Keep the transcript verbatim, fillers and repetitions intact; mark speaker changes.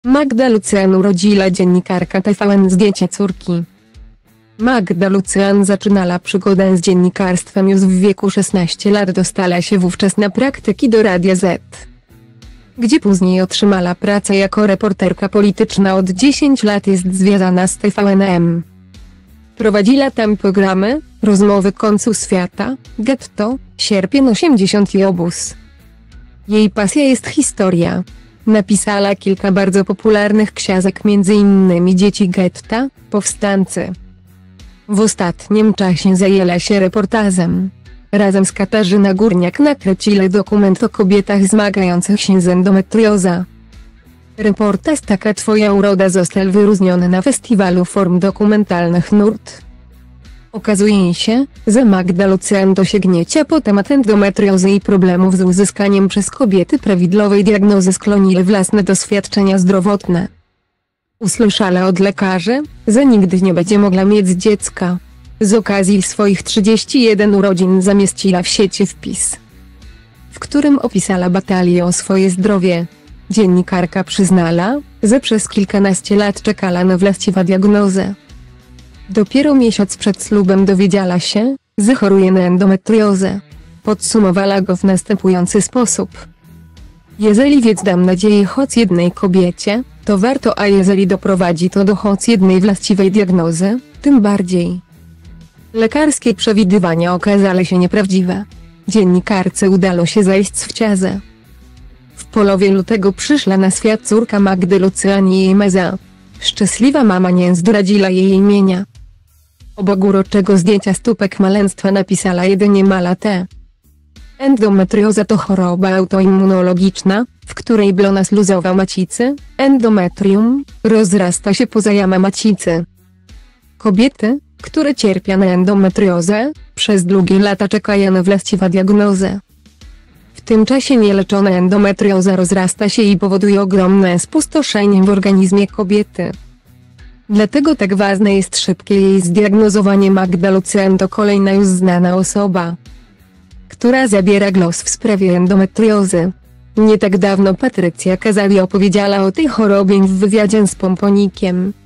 Speaker 1: Magda Lucjan urodziła dziennikarka T V N z dziecię córki. Magda Lucjan zaczynała przygodę z dziennikarstwem już w wieku szesnastu lat. Dostała się wówczas na praktyki do Radia Z, gdzie później otrzymała pracę jako reporterka polityczna. Od dziesięciu lat jest związana z T V N M. Prowadziła tam programy Rozmowy końcu świata, Getto, Sierpień osiemdziesiąty i Obóz. Jej pasja jest historia. Napisała kilka bardzo popularnych książek, między innymi Dzieci getta, Powstańcy. W ostatnim czasie zajęła się reportażem. Razem z Katarzyną Górniak nakręcili dokument o kobietach zmagających się z endometriozą. Reportaż Taka twoja uroda został wyróżniony na festiwalu form dokumentalnych Nurt. Okazuje się, że Magda Lucjan dosięgnięcia po temat endometriozy i problemów z uzyskaniem przez kobiety prawidłowej diagnozy skłoniły własne doświadczenia zdrowotne. Usłyszała od lekarzy, że nigdy nie będzie mogła mieć dziecka. Z okazji swoich trzydziestu jeden urodzin zamieściła w sieci wpis, w którym opisała batalię o swoje zdrowie. Dziennikarka przyznała, że przez kilkanaście lat czekała na właściwą diagnozę. Dopiero miesiąc przed ślubem dowiedziała się, że choruje na endometriozę. Podsumowała go w następujący sposób: jeżeli więc dam nadzieję choć jednej kobiecie, to warto, a jeżeli doprowadzi to do choć jednej właściwej diagnozy, tym bardziej. Lekarskie przewidywania okazały się nieprawdziwe. Dziennikarce udało się zajść w ciążę. W połowie lutego przyszła na świat córka Magdy Lucjan i jej męża. Szczęśliwa mama nie zdradziła jej imienia. Obok uroczego zdjęcia stópek maleństwa napisała jedynie mala T. Endometrioza to choroba autoimmunologiczna, w której blona śluzowa macicy, endometrium, rozrasta się poza jamę macicy. Kobiety, które cierpią na endometriozę, przez długie lata czekają na właściwą diagnozę. W tym czasie nieleczona endometrioza rozrasta się i powoduje ogromne spustoszenie w organizmie kobiety. Dlatego tak ważne jest szybkie jej zdiagnozowanie. Magda Lucjan to kolejna już znana osoba, która zabiera głos w sprawie endometriozy. Nie tak dawno Patrycja Kazali opowiedziała o tej chorobie w wywiadzie z Pomponikiem.